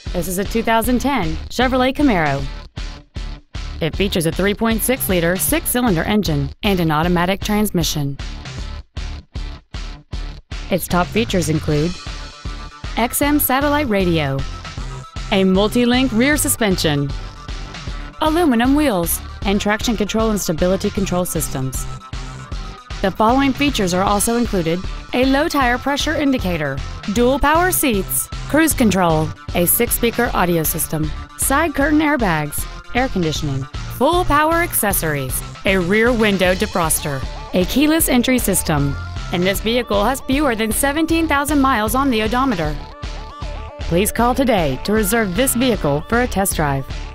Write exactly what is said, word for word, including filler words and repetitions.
This is a two thousand ten Chevrolet Camaro. It features a three point six liter six-cylinder engine and an automatic transmission. Its top features include X M satellite radio, a multi-link rear suspension, aluminum wheels, and traction control and stability control systems. The following features are also included: a low tire pressure indicator, dual power seats, cruise control, a six-speaker audio system, side curtain airbags, air conditioning, full power accessories, a rear window defroster, a keyless entry system, and this vehicle has fewer than seventeen thousand miles on the odometer. Please call today to reserve this vehicle for a test drive.